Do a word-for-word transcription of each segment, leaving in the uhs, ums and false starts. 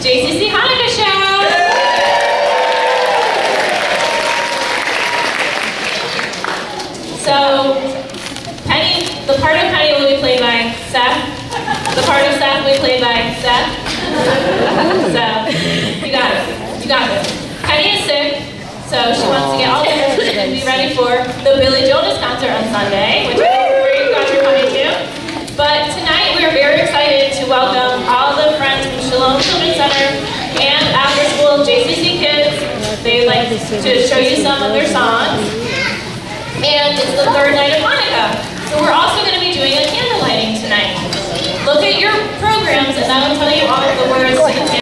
J C C Hanukkah Show! So, Penny, the part of Penny will be played by Seth. The part of Seth will be played by Seth. So, you got it. You got it. Penny is sick, so she wants to get all the energy and be ready for the Billy Jonas concert on Sunday, which I'm very glad you're coming to. But tonight we're very excited to welcome all the friends from Shalom Children's Center and after school J C C kids. They'd like to show you some of their songs. And it's the third night of Hanukkah. So we're also going to be doing a candle lighting tonight. Look at your programs and that will tell you all of the words to the candle.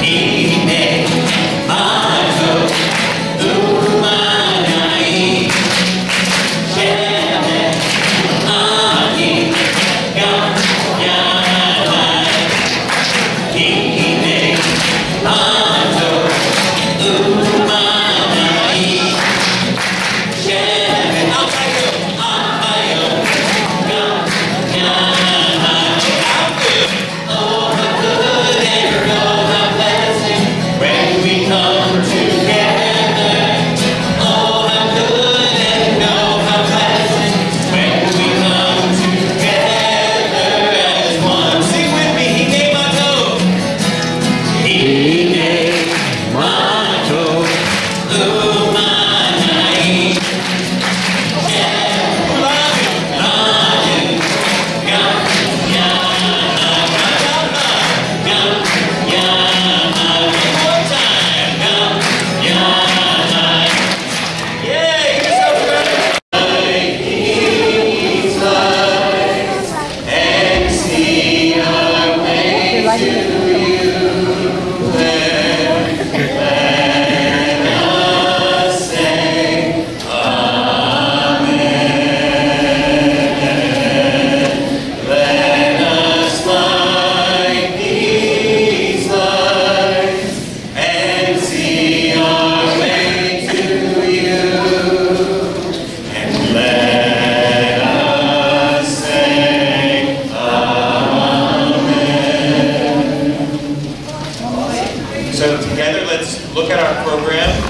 So together, let's look at our program.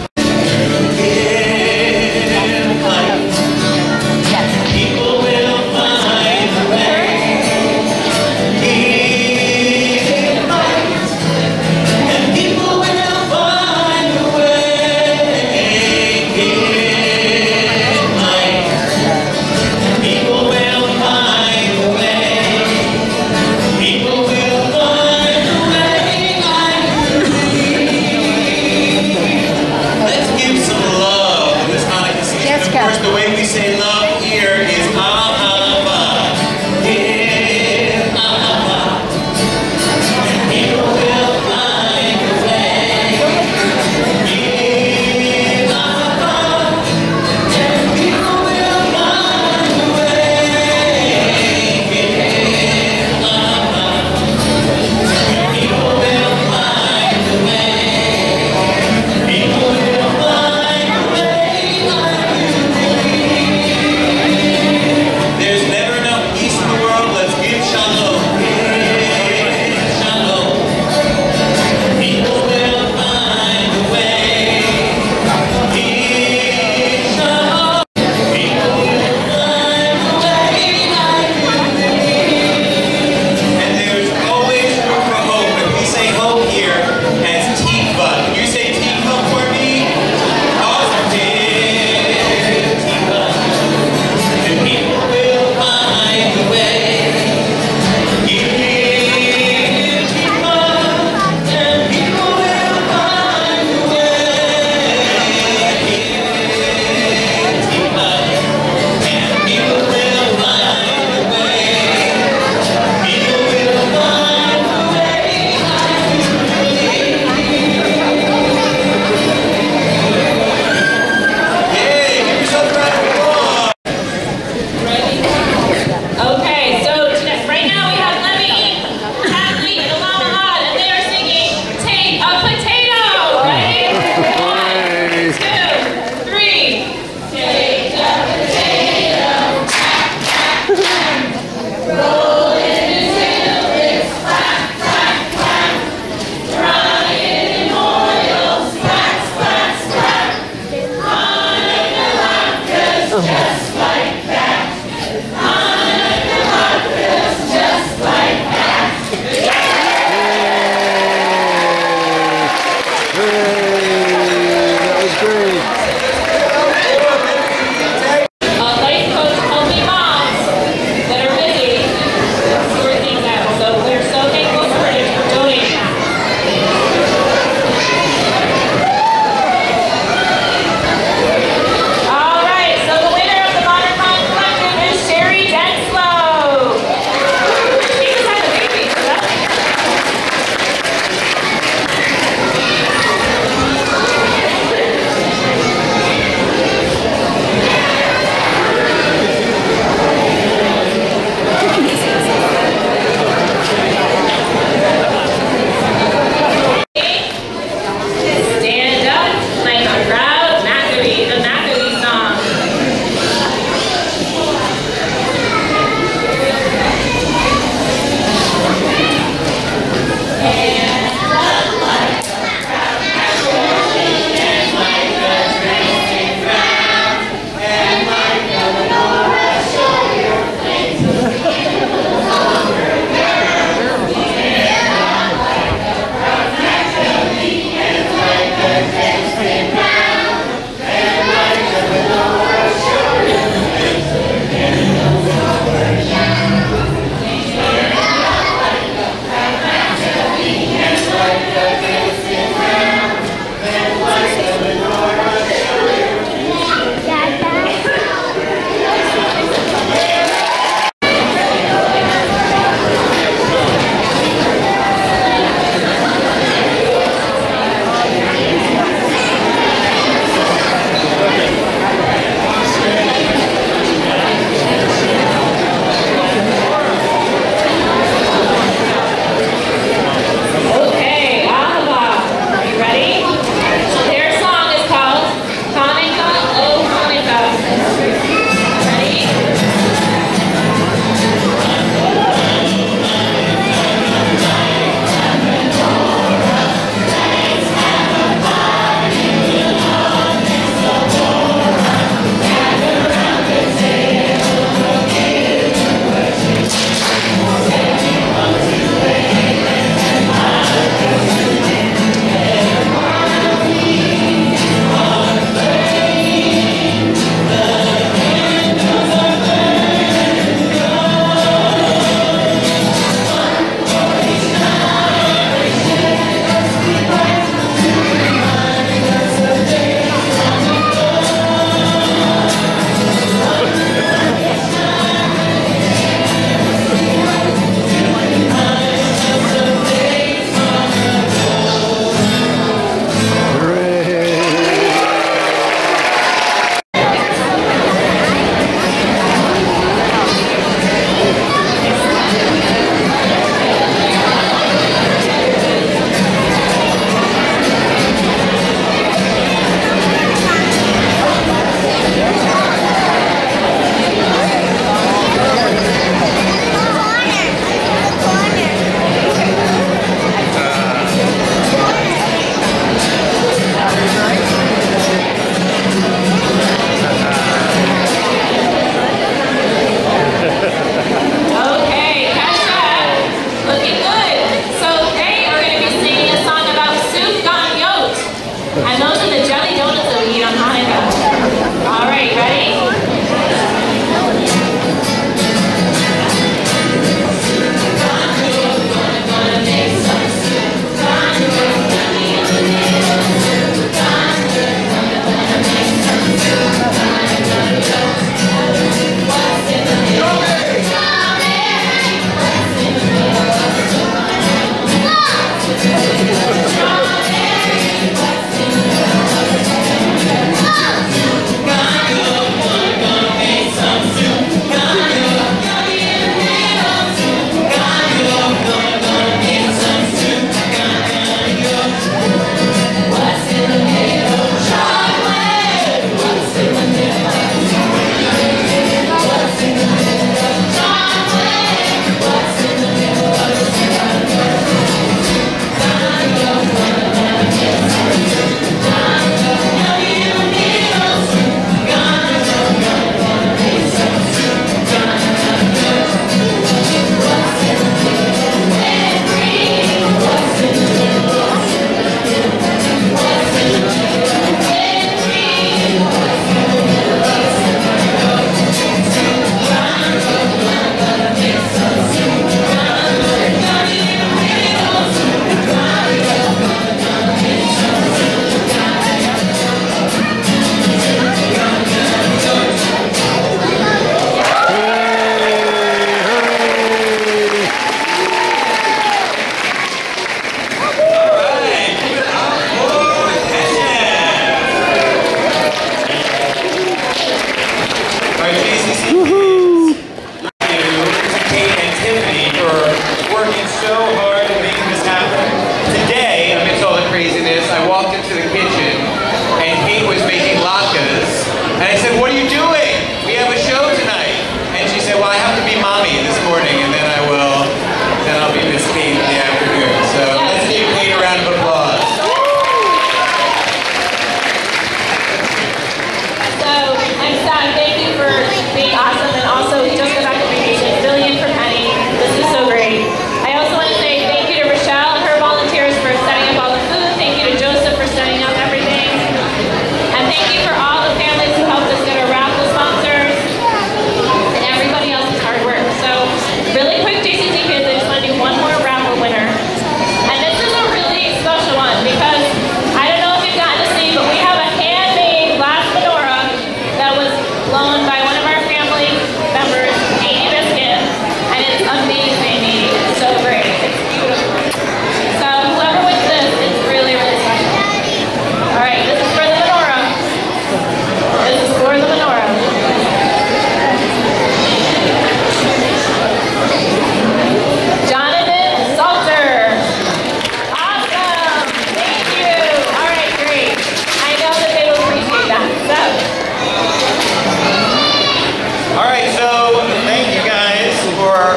The way we say love here is ahava. Give ahava. And people will find a way. Give ahava. And people will find a way. Give ahava. And people will find a way. People will find a way. just like that. Hanukkah cocktails, just like that. Hey, that was great. Uh, life coach helping moms that are busy sort things out. So we're so thankful for you for donating that. All right, so the winner of the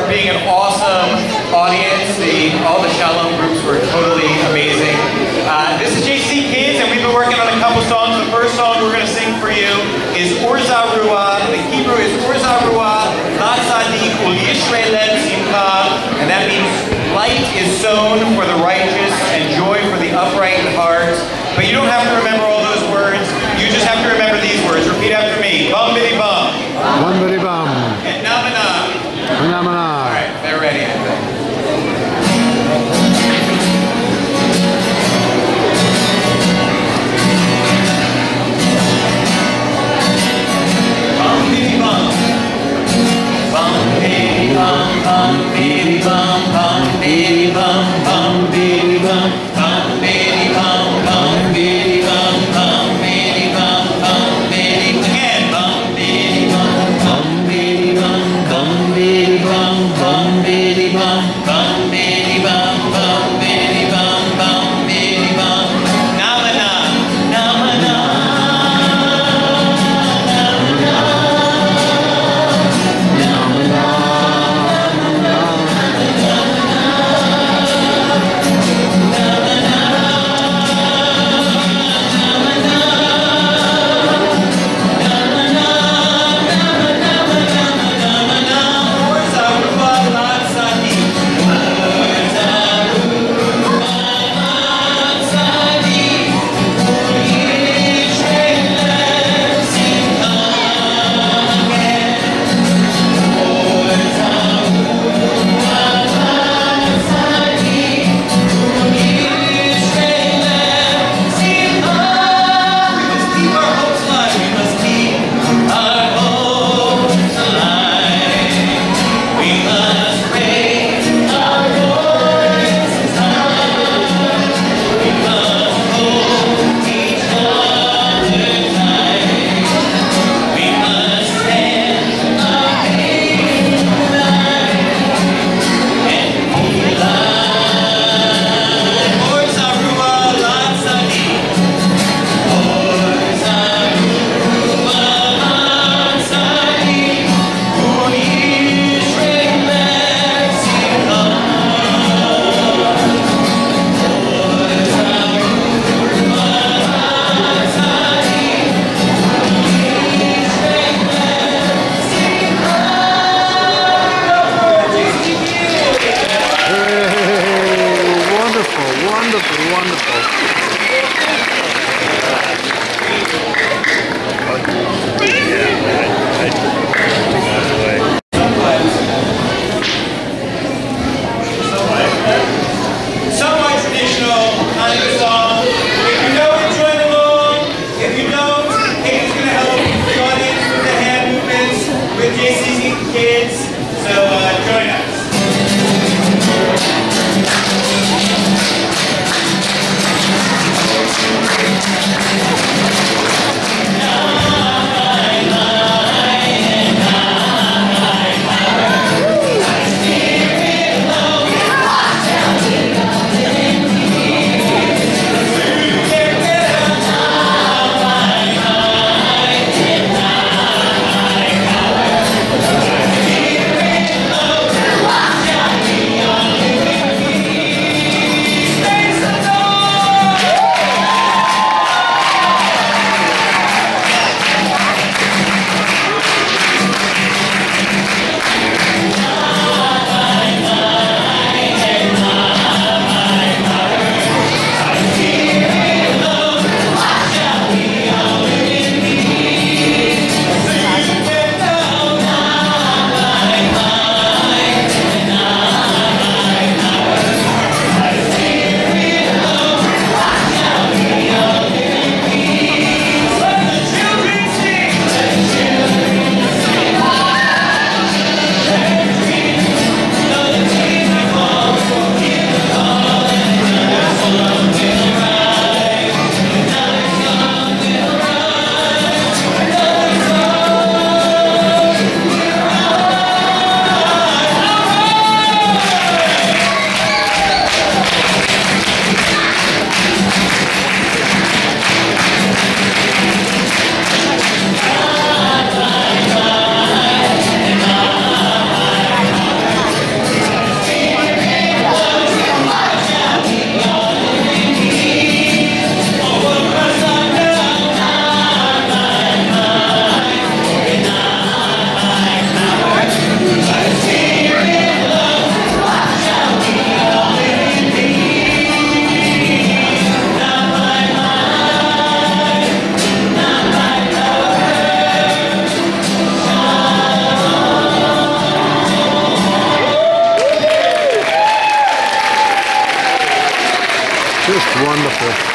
being an awesome audience. The, all the Shalom groups were totally amazing. Uh, this is J C Kids, and we've been working on a couple songs. The first song we're going to sing for you is Orza Ruah. The Hebrew is Orza Ruah, Latzadik Ul Yisraelem Simcha, and that means light is sown for the righteous and joy for the upright in heart. But you don't have to remember all those words. You just have to remember these words. Repeat after me. Bum biddy bum. Bum biddy bum. And namana. Namana. All right, they're ready, I think. Bum biddy bum. Bum biddy bum. Bum biddy bum. Bum biddy bum. Bum biddy bum. Bum biddy bum. Bum biddy bum. Bum biddy bum. Bum biddy again. Bum biddy bum. Bum biddy bum. Bum biddy bum. Bum biddy bum. Bum biddy bum. Bum biddy bum. Bum biddy bum. Namana. Namana. Yeah. Wonderful.